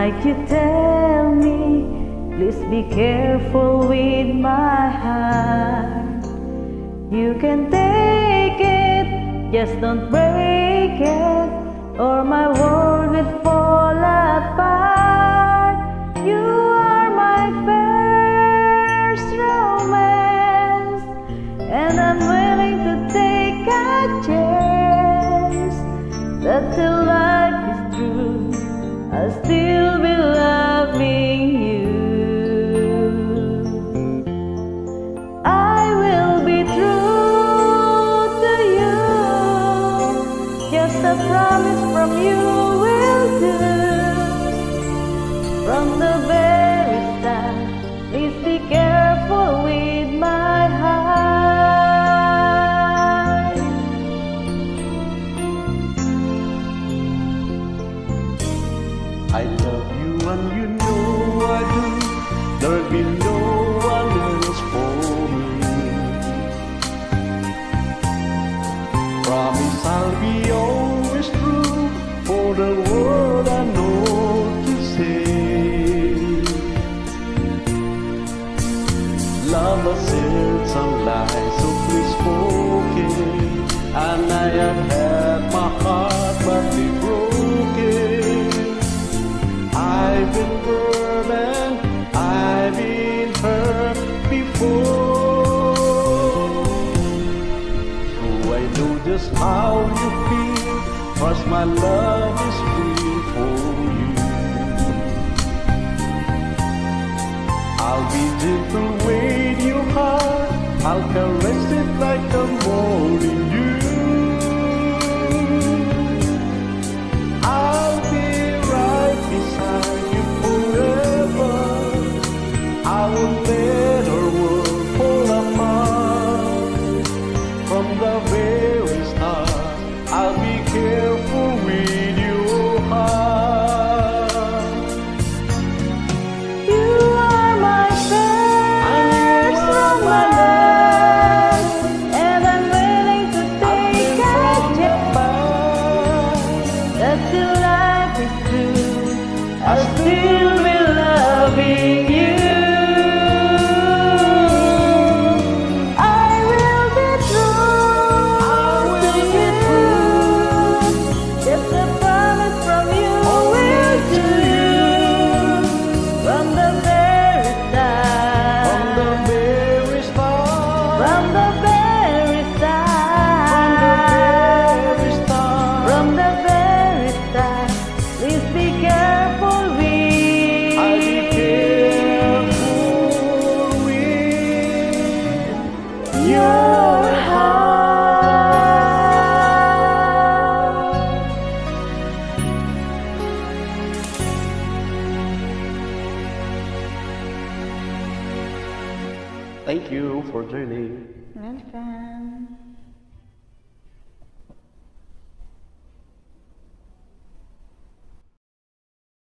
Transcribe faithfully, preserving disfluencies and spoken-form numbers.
Might you tell me, please be careful with my heart. You can take it, just don't break it, or my world will fall apart. You are my first romance, and I'm willing to take a chance that till life is through, I'll still be loving you. I will be true to you, just a promise from you will do. From the very start, please be careful with my heart. I love you and you know I do. There'll be no one else for me. Promise I'll be always true, for the word I know to say. Love has said some lies so please spoken, and I have had my heart badly broken. I've been burned, I've been hurt before, so I know just how you feel, 'cause my love is free for you. I'll be gentle with your heart, I'll caress it like the morning dew. I'll be right beside you forever. I won't let our world fall apart. From the very start, I'll be careful with your heart. You are my first romance, and I'm willing to take a chance that till life is through, I'll still be loving you. I will be true to you, just a promise from you will do. From the very From the start, very start, from the very very start, start, from the very start, please be careful with I'll be careful with your heart. Thank you for joining. Welcome.